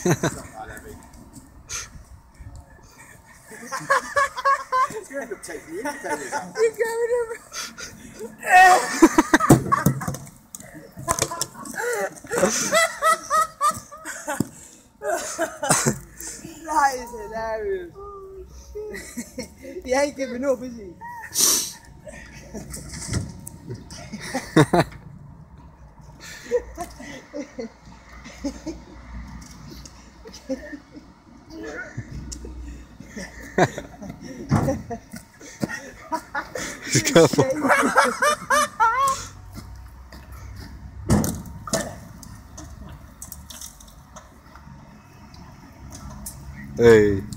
You're going to take the indicators out. You're going That is hilarious. He ain't giving up, is he? Be careful. Hey.